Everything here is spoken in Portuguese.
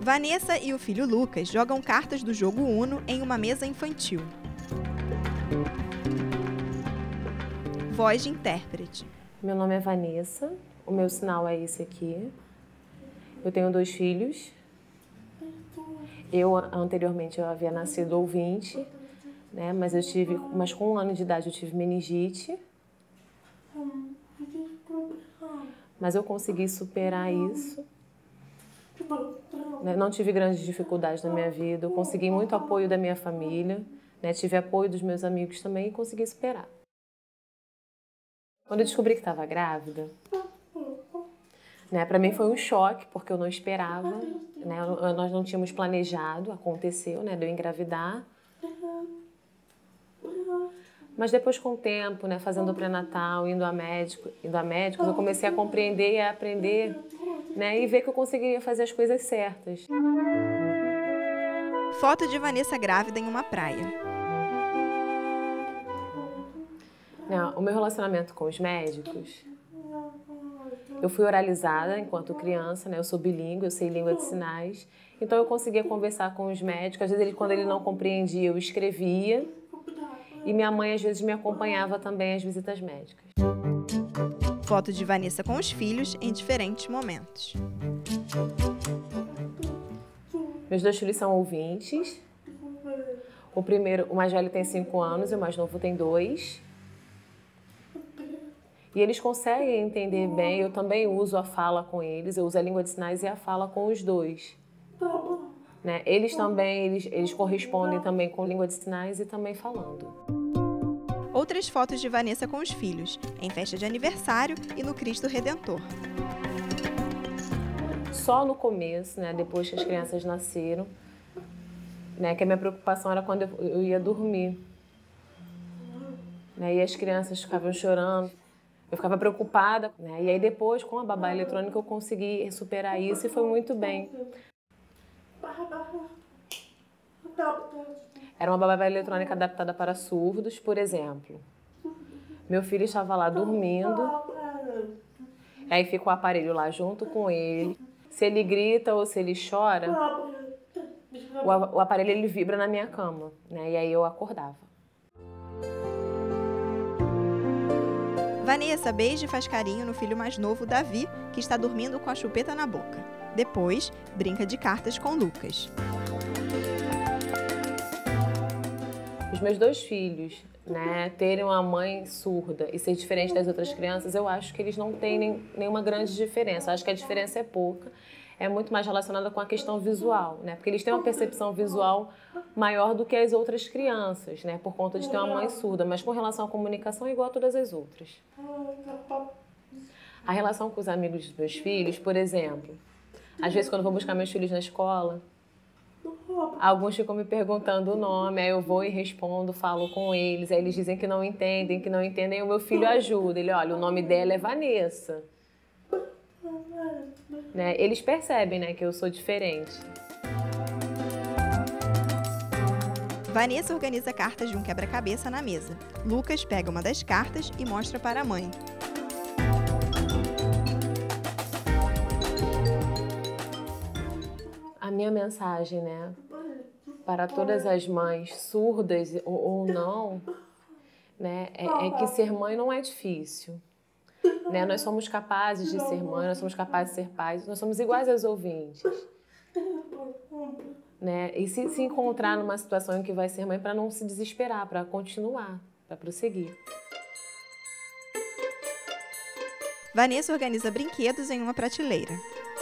Vanessa e o filho Lucas jogam cartas do jogo Uno em uma mesa infantil. Voz de intérprete. Meu nome é Vanessa, o meu sinal é esse aqui. Eu tenho 2 filhos. Anteriormente eu havia nascido ouvinte, né? Mas com 1 ano de idade eu tive meningite. Mas eu consegui superar isso. Não tive grandes dificuldades na minha vida, eu consegui muito apoio da minha família, né? Tive apoio dos meus amigos também e consegui superar. Quando eu descobri que estava grávida, né, para mim foi um choque, porque eu não esperava, né? Nós não tínhamos planejado, aconteceu, né, de eu engravidar. Mas depois, com o tempo, né, fazendo o pré-natal, indo a médicos, eu comecei a compreender e a aprender, né, e ver que eu conseguiria fazer as coisas certas. Foto de Vanessa grávida em uma praia. O meu relacionamento com os médicos, eu fui oralizada enquanto criança, né, eu sou bilíngue, eu sei língua de sinais, então eu conseguia conversar com os médicos, às vezes quando ele não compreendia, eu escrevia, e minha mãe às vezes me acompanhava também às visitas médicas. Foto de Vanessa com os filhos em diferentes momentos. Meus 2 filhos são ouvintes. O mais velho tem 5 anos e o mais novo tem 2. E eles conseguem entender bem, eu também uso a fala com eles, eu uso a língua de sinais e a fala com os 2. Né? Eles também, eles correspondem também com língua de sinais e também falando. Outras fotos de Vanessa com os filhos, em festa de aniversário e no Cristo Redentor. Só no começo, né, depois que as crianças nasceram, né, que a minha preocupação era quando eu ia dormir. Né, e as crianças ficavam chorando, eu ficava preocupada. Né, e aí depois, com a babá eletrônica, eu consegui superar isso e foi muito bem. Era uma babá eletrônica adaptada para surdos, por exemplo. Meu filho estava lá dormindo, aí fica o aparelho lá junto com ele. Se ele grita ou se ele chora, o aparelho ele vibra na minha cama, né? E aí eu acordava. Vanessa beija e faz carinho no filho mais novo, Davi, que está dormindo com a chupeta na boca. Depois, brinca de cartas com Lucas. Os meus 2 filhos, né, terem uma mãe surda e ser diferente das outras crianças, eu acho que eles não têm nenhuma grande diferença. Eu acho que a diferença é pouca. É muito mais relacionada com a questão visual, né? Porque eles têm uma percepção visual maior do que as outras crianças, né? Por conta de ter uma mãe surda. Mas com relação à comunicação é igual a todas as outras. A relação com os amigos dos meus filhos, por exemplo, às vezes quando eu vou buscar meus filhos na escola, alguns ficam me perguntando o nome, aí eu vou e respondo, falo com eles, aí eles dizem que não entendem, e o meu filho ajuda. Ele, olha, o nome dela é Vanessa. Né? Eles percebem, né, que eu sou diferente. Vanessa organiza cartas de um quebra-cabeça na mesa. Lucas pega uma das cartas e mostra para a mãe. A minha mensagem, né, para todas as mães, surdas ou não, né, é que ser mãe não é difícil. Né? Nós somos capazes de ser mãe, nós somos capazes de ser pais, nós somos iguais aos ouvintes. Né? E se encontrar numa situação em que vai ser mãe, para não se desesperar, para continuar, para prosseguir. Vanessa organiza brinquedos em uma prateleira.